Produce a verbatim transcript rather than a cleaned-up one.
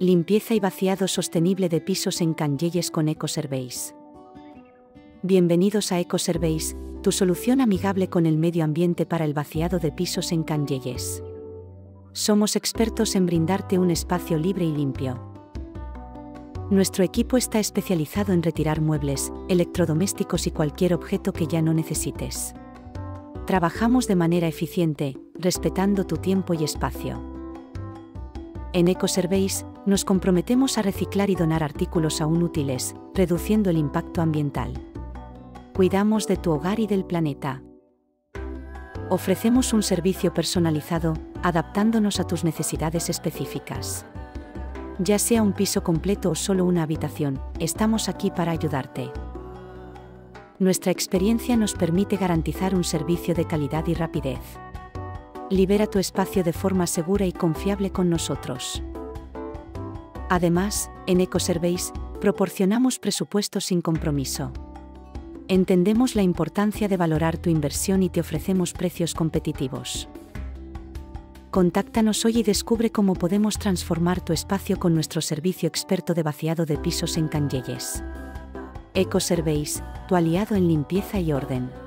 Limpieza y vaciado sostenible de pisos en Canyelles con EcoService. Bienvenidos a EcoService, tu solución amigable con el medio ambiente para el vaciado de pisos en Canyelles. Somos expertos en brindarte un espacio libre y limpio. Nuestro equipo está especializado en retirar muebles, electrodomésticos y cualquier objeto que ya no necesites. Trabajamos de manera eficiente, respetando tu tiempo y espacio. En EcoService, nos comprometemos a reciclar y donar artículos aún útiles, reduciendo el impacto ambiental. Cuidamos de tu hogar y del planeta. Ofrecemos un servicio personalizado, adaptándonos a tus necesidades específicas. Ya sea un piso completo o solo una habitación, estamos aquí para ayudarte. Nuestra experiencia nos permite garantizar un servicio de calidad y rapidez. Libera tu espacio de forma segura y confiable con nosotros. Además, en EcoService, proporcionamos presupuestos sin compromiso. Entendemos la importancia de valorar tu inversión y te ofrecemos precios competitivos. Contáctanos hoy y descubre cómo podemos transformar tu espacio con nuestro servicio experto de vaciado de pisos en Canyelles. EcoService, tu aliado en limpieza y orden.